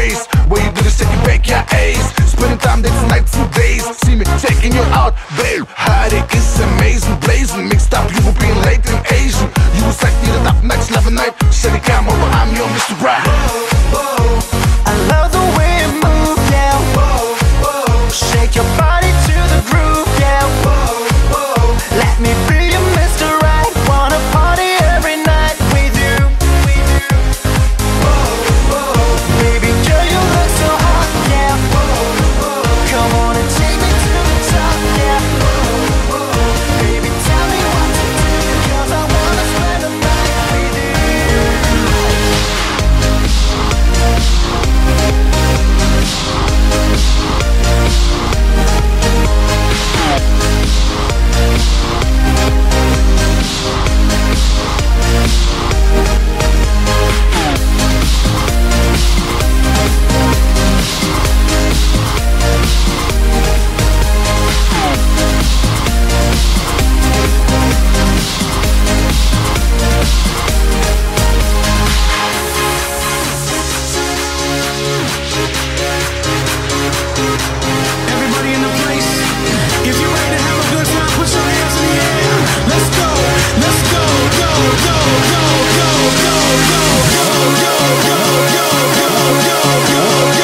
place where you do this, take you back your ace. Spending time days, nights and days. See me taking you out, babe. Heidi is amazing, blazing. Mixed up European, Latin, Asian. You was like needed up next level night. Steady come over, I'm your Mr. Right. I love the way you move, yeah. Shake your body to the groove, yeah. Let me be your Mr. Right. Wanna party every night with you. Baby girl, you look so hot, yeah. Come on and take me to the top, yeah. Baby, tell me what to do, 'cause I wanna spend the night with you. Everybody in the place, if you're ready to have a good time, put your hands in the air. Let's go, let's go, go, go, go, go, go, go, go, go, go, go, go, go,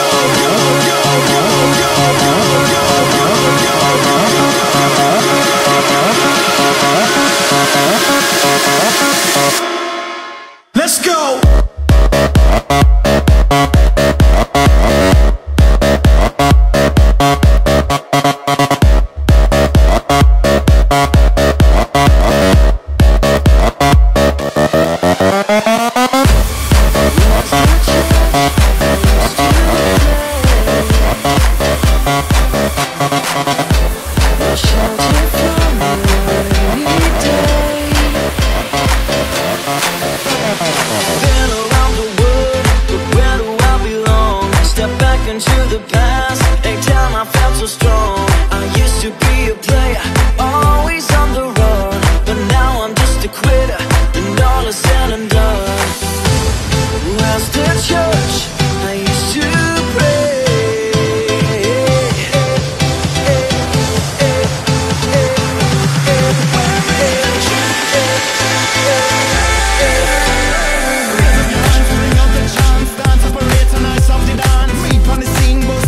let's go. Been around the world, but where do I belong? Step back into the past, ain't time I felt so strong. I used to be a player, always on the run, but now I'm just a quitter, and all is said and done. Where's the church I used to pray? Auf die Dance, Meet on the scene,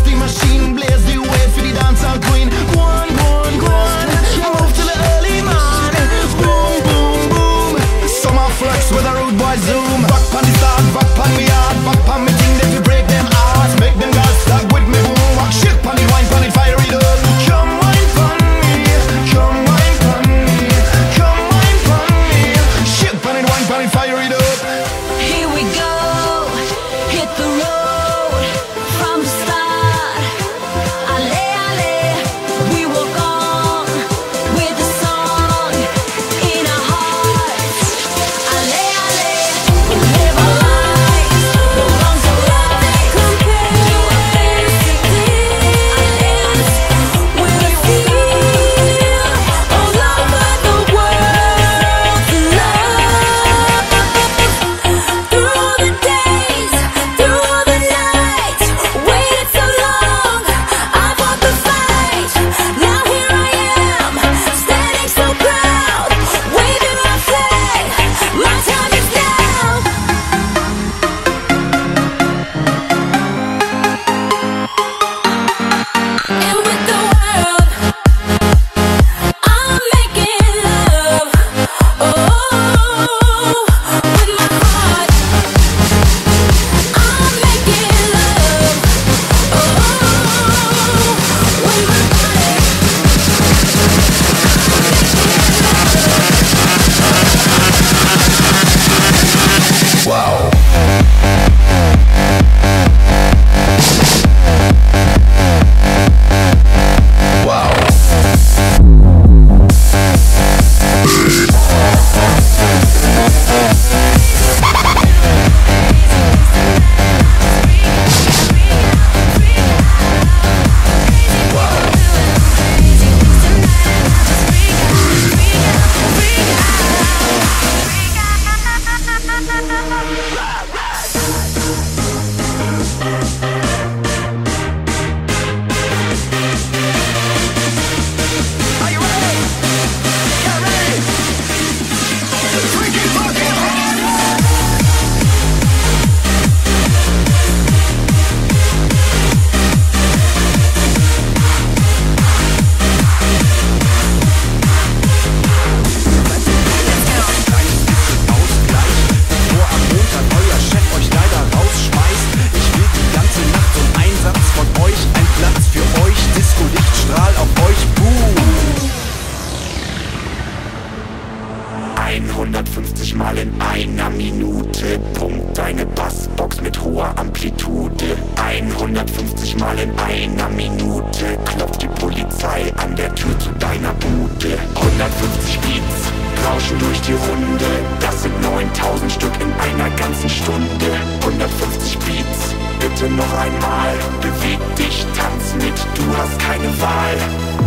Altitude. 150 Mal in einer Minute klopft die Polizei an der Tür zu deiner Bude. 150 Beats rauschen durch die Runde, das sind 9000 Stück in einer ganzen Stunde. 150 Beats, bitte noch einmal, beweg dich, tanz mit, du hast keine Wahl.